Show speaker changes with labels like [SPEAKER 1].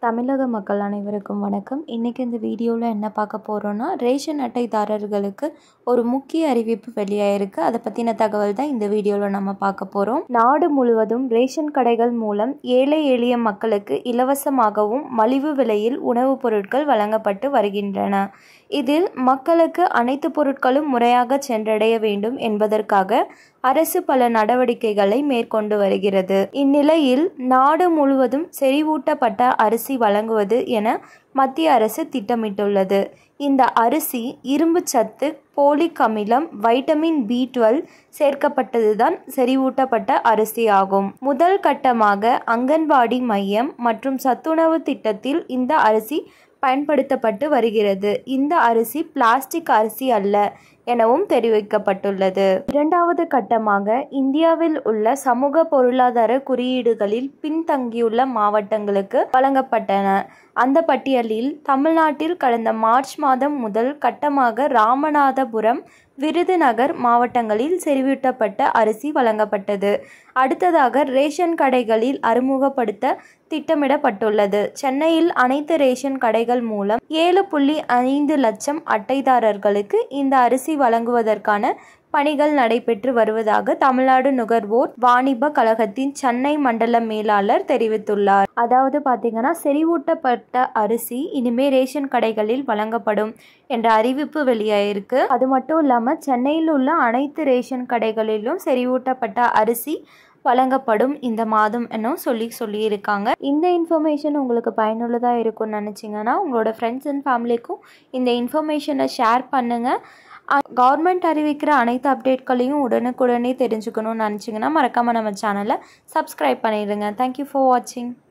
[SPEAKER 1] தமிழக மக்கள் அனைவருக்கும் வணக்கம். இன்றைக்கி இந்த வீடியோவில் என்ன பார்க்க போகிறோன்னா, ரேஷன் அட்டைதாரர்களுக்கு ஒரு முக்கிய அறிவிப்பு வெளியாயிருக்கு. அதை பற்றின தகவல் தான் இந்த வீடியோவில் நம்ம பார்க்க போகிறோம். நாடு முழுவதும் ரேஷன் கடைகள் மூலம் ஏழை எளிய மக்களுக்கு இலவசமாகவும் மலிவு விலையில் உணவுப் பொருட்கள் வழங்கப்பட்டு வருகின்றன. இதில் மக்களுக்கு அனைத்து பொருட்களும் முறையாக சென்றடைய வேண்டும் என்பதற்காக அரசு பல நடவடிக்கைகளை மேற்கொண்டு வருகிறது. இந்நிலையில் நாடு முழுவதும் செறிவூட்டப்பட்ட அரிசி வழங்குவது என மத்திய அரசு திட்டமிட்டுள்ளது. இந்த அரிசி இரும்பு சத்து, போலிக் அமிலம், வைட்டமின் B12 சேர்க்கப்பட்டதுதான் செறிவூட்டப்பட்ட அரிசி ஆகும். முதல் கட்டமாக அங்கன்வாடி மையம் மற்றும் சத்துணவு திட்டத்தில் இந்த அரிசி பயன்படுத்தப்பட்டு வருகிறது. இந்த அரிசி பிளாஸ்டிக் அரிசி அல்ல எனவும் தெரிவிக்கப்பட்டுள்ளது. இரண்டாவது கட்டமாக இந்தியாவில் உள்ள சமூக பொருளாதார குறியீடுகளில் பின்தங்கியுள்ள மாவட்டங்களுக்கு வழங்கப்பட்டன. அந்த பட்டியலில் தமிழ்நாட்டில் கடந்த மார்ச் மாதம் முதல் கட்டமாக ராமநாதபுரம், விருதுநகர் மாவட்டங்களில் செறிவூட்டப்பட்ட அரிசி வழங்கப்பட்டது. அடுத்ததாக ரேஷன் கடைகளில் அறிமுகப்படுத்த திட்டமிடப்பட்டுள்ளது. சென்னையில் அனைத்து ரேஷன் கடைகள் மூலம் 7.5 லட்சம் அட்டைதாரர்களுக்கு இந்த அரிசி வழங்குவதற்கான பணிகள் நடைபெற்று வருவதாக தமிழ்நாடு நுகர்வோர் வாணிப கழகத்தின் சென்னை மண்டல மேலாளர் தெரிவித்துள்ளார். அதாவது பார்த்தீங்கன்னா, செறிவூட்டப்பட்ட அரிசி இனிமே ரேஷன் கடைகளில் வழங்கப்படும் என்ற அறிவிப்பு வெளியாயிருக்கு. அது மட்டும் இல்லாமல் சென்னையில் உள்ள அனைத்து ரேஷன் கடைகளிலும் செறிவூட்டப்பட்ட அரிசி வழங்கப்படும் இந்த மாதம் என்னும் சொல்லியிருக்காங்க. இந்த இன்ஃபர்மேஷன் உங்களுக்கு பயனுள்ளதாக இருக்கும்னு நினச்சிங்கன்னா உங்களோட ஃப்ரெண்ட்ஸ் அண்ட் ஃபேமிலிக்கும் இந்த இன்ஃபர்மேஷனை ஷேர் பண்ணுங்கள். கவர்மெண்ட் அறிவிக்கிற அனைத்து அப்டேட்களையும் உடனுக்குடனே தெரிஞ்சுக்கணும்னு நினச்சிங்கன்னா மறக்காமல் நம்ம சேனலை சப்ஸ்கிரைப் பண்ணிடுங்க. தேங்க்யூ ஃபார் வாட்சிங்.